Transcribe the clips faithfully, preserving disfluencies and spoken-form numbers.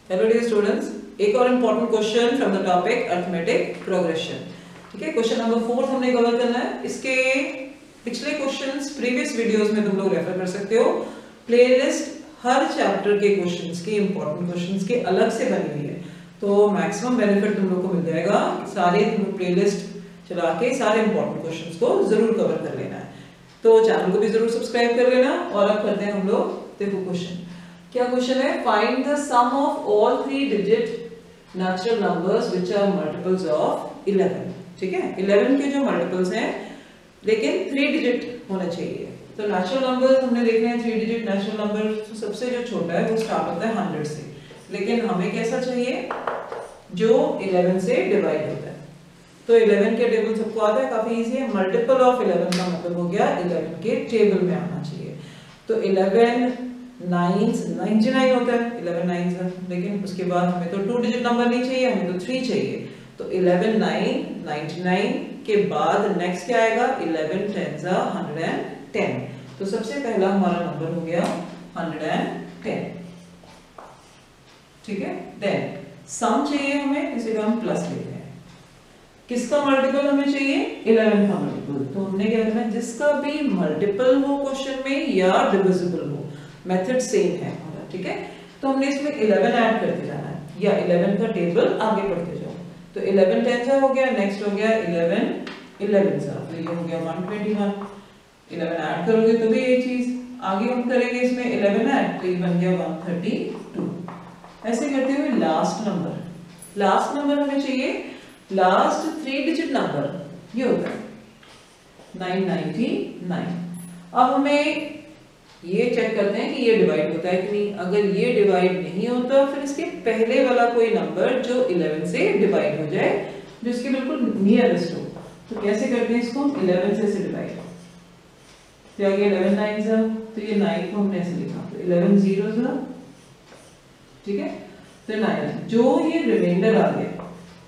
Hello dear students, एक और important question from the topic arithmetic progression. ठीक है, क्वेश्चन नंबर फोर्थ हमने कवर करना है। इसके पिछले क्वेश्चंस प्रीवियस वीडियोस में तुम लोग रेफर कर सकते हो। प्लेलिस्ट हर चैप्टर के क्वेश्चंस के इम्पोर्टेंट क्वेश्चंस के अलग से बनी हुई है, तो मैक्सिमम बेनिफिट तुम लोग को मिल जाएगा। सारे तुम लोग प्लेलिस्ट चला के सारे इम्पोर्टेंट क्वेश्चंस को जरूर कवर कर लेना है। तो चैनल को भी जरूर सब्सक्राइब कर लेना। और अब करते हैं हम लोग, देखो क्वेश्चन क्या क्वेश्चन है। Find the sum of all three digit natural numbers which are multiples of eleven. ठीक है, इलेवन के जो मल्टीपल्स हैं लेकिन थ्री डिजिट होना चाहिए। तो नेचुरल नंबर्स हमने देखने हैं थ्री डिजिट नेचुरल नंबर। तो सबसे जो छोटा है वो स्टार्ट होता है हंड्रेड से, लेकिन हमें कैसा चाहिए जो इलेवन से डिवाइड होता है। तो इलेवन के टेबल सबको आता है, काफी इजी है। मल्टीपल ऑफ इलेवन का मतलब हो गया इलेवन के टेबल में आना चाहिए। तो इलेवन नाइन्स नाइन्टी नाइन होता है, इलेवन नाइन्स है, लेकिन उसके बाद हमें तो टू डिजिट नंबर नहीं चाहिए, हमें तो थ्री चाहिए। तो इलेवन नाइन नाइन्टी नाइन के बाद नेक्स्ट क्या आएगा, eleven ten hundred and ten. तो सबसे पहला हमारा नंबर हो गया हंड्रेड एंड टेन। ठीक है, देन सम चाहिए हमें, इसीलिए हम प्लस लेते हैं। किसका मल्टीपल हमें चाहिए, इलेवन का मल्टीपल। तो हमने क्या करना है, जिसका भी मल्टीपल हो क्वेश्चन में या डिविजिबल हो, मेथड सेम है हमारा। ठीक है, तो हमने इसमें इलेवन ऐड करते जाना है या इलेवन का टेबल आगे पढ़ते जाओ। तो इलेवन टेन सा हो गया, नेक्स्ट हो गया इलेवन इलेवन सा, तो ये हो गया one twenty one. Eleven add करोगे तो भी ये चीज आगे हम करेंगे इसमें इलेवन ऐड, तो ये बन गया वन थर्टी टू। ऐसे करते हुए लास्ट नंबर लास्ट नंबर हमें चाहिए, लास्ट थ्री डिजिट नंबर ये होगा नाइन नाइन्टी नाइन। अब हमें ये चेक करते हैं कि ये डिवाइड होता है कि नहीं। अगर ये डिवाइड नहीं होता फिर इसके पहले वाला कोई नंबर जो इलेवन से डिवाइड हो जाए, जो इसके बिल्कुल नियरेस्ट हो। तो कैसे करते हैं इसको, इलेवन से से डिवाइड। तो आगे इलेवन नाइन सा, तो ये नाइन को हमने ऐसे लिखा, तो इलेवन जीरो सा। ठीक है, तो नाइन, जो ये रिमाइंडर आ गया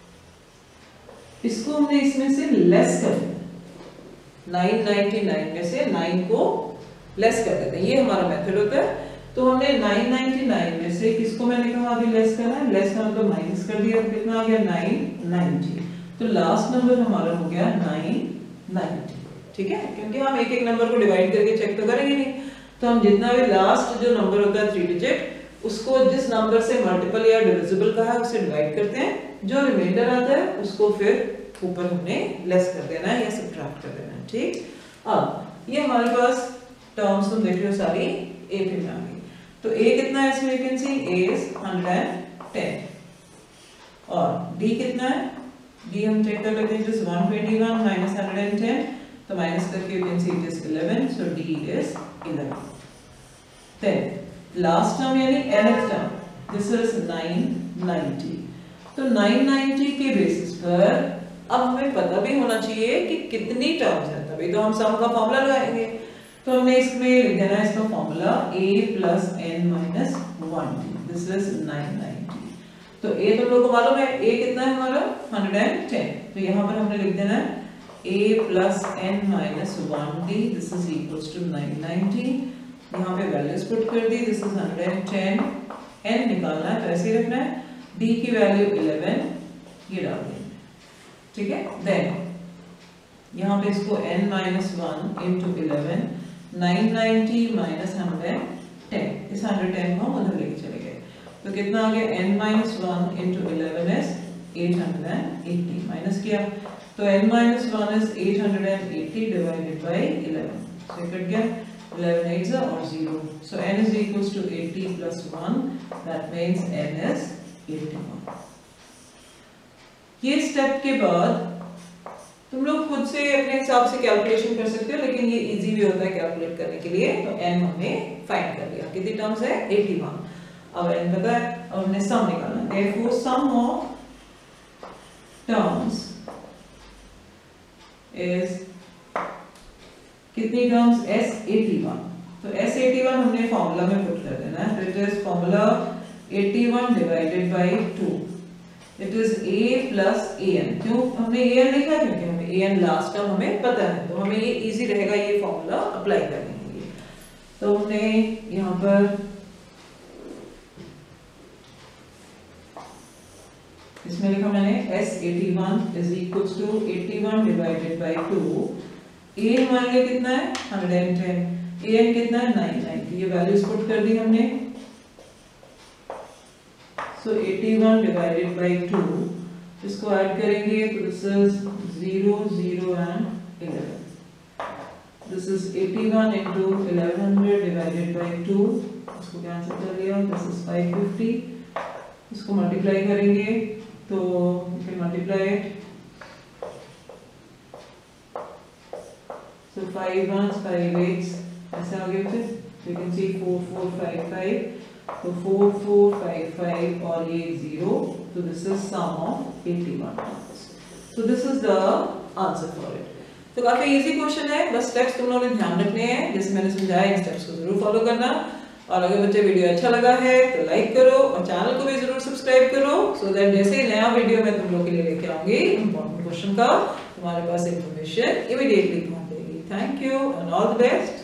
इसको हमने इसमें से लेस कर दिया। नाइन नाइन्टी नाइन में से नाइन को लेस कर देते हैं, ये हमारा मेथड होता है। तो हमने नाइन नाइन्टी नाइन में से किसको मैंने कहा अभी लेस करना है, लेस का मतलब माइनस कर दिया। कितना आ गया, नाइन नाइन्टी। तो लास्ट नंबर हमारा हो गया नाइन नाइन्टी। ठीक है, क्योंकि हम एक एक नंबर को डिवाइड करके चेक तो करेंगे नहीं, तो हम जितना भी लास्ट जो नंबर होता है थ्री डिजिट, उसको जिस नंबर से मल्टीपल या डिविजिबल का है उससे डिवाइड करते हैं। जो रिमाइंडर आता है उसको फिर ऊपर हमने लेस कर देना है या सब्ट्रैक्ट कर देना है। ठीक, अब ये हमारे पास टर्म्स तुम देख रहे हो सारी ए पे में आ गई। तो ए कितना है इसमें, we can see a is hundred and ten. और डी कितना है, डी हम चेक कर लेते हैं, just one twenty one minus hundred and ten, तो माइनस करके we can see it is eleven, so d is eleven. Then last term यानी nth term, this is nine ninety. तो नाइन नाइन्टी के बेसिस पर अब हमें पता भी होना चाहिए कि कितनी टर्म्स हैं, तभी तो हम सम का फॉर्मूला लगाएंगे। तो हमने इसमें लिख देना है इसका formula a plus n minus one d, this is nine ninety. तो a तुम लोगों को मालूम है, a कितना है हमारा हंड्रेड एंड टेन। तो यहाँ पर हमने लिख देना है a plus n minus one d, this is equals to nine ninety. यहाँ पे वैल्यूज पुट कर दी, this is hundred and ten. n निकालना है तो ऐसे ही रखना है, d की वैल्यू इलेवन ये डाल देंगे। ठीक है, देन यहाँ पे इसको n minus one into eleven, nine ninety minus hundred ten, इस हंड्रेड टेन को हम उधर लेके चले गए। तो कितना आ गया, n minus one into eleven is eight hundred eighty. Minus किया तो n minus one is eight hundred eighty divided by eleven, so cut गया इलेवन एट जा और zero. So n is equals to eighty plus one, that means n is eighty one. ये step के बाद तुम लोग खुद से अपने हिसाब से कैलकुलेशन कर सकते हो, लेकिन ये इजी भी होता है कैलकुलेट करने के लिए। तो n हमने फाइंड कर लिया, कितनी टर्म्स है, एट्टी वन। अब n पता है, अब हमने सम निकालना है। Therefore sum of terms is कितनी टर्म्स, s एट्टी वन। तो s एट्टी वन हमने फॉर्मूला में पुट कर देना है। It is formula eighty one divided by two, it is a plus an। क्यों हमने an लिखा, क्योंकि हमें an लास्ट टर्म हमें पता है, तो हमें ये इजी रहेगा ये फॉर्मूला अप्लाई करने के लिए। तो हमने यहाँ पर इसमें लिखा मैंने S eighty-one is equals to eighty-one divided by two. A हमारे लिए कितना है one hundred ten, A n कितना है nine ninety, ये वैल्यूज पुट कर दी हमने। So eighty-one divided by two, इसको ऐड करेंगे तो this is zero, zero and eleven. This is eighty-one into eleven hundred divided by two, इसको कैंसिल कर लिया, this is five fifty, इसको मल्टीप्लाई करेंगे तो फिर multiply so five ones five eights ऐसे आ गए थे, you can see four four five five, तो four four five five और ये zero, so this is sum of eighty-one. So this is the answer for it. तो काफी easy question है, बस स्टेप्स तुम लोगों ने ध्यान रखने हैं जैसे मैंने समझाया, इन स्टेप्स को जरूर फॉलो करना। और अगर बच्चे वीडियो अच्छा लगा है तो लाइक करो और चैनल को भी जरूर सब्सक्राइब करो, सो दैट जैसे ही नया वीडियो मैं तुम लोग के लिए लेके आऊंगी इंपॉर्टेंट क्वेश्चन का, तुम्हारे पास इंफॉर्मेशन इमीडिएटली पहुंचेगी। Thank you and all the best.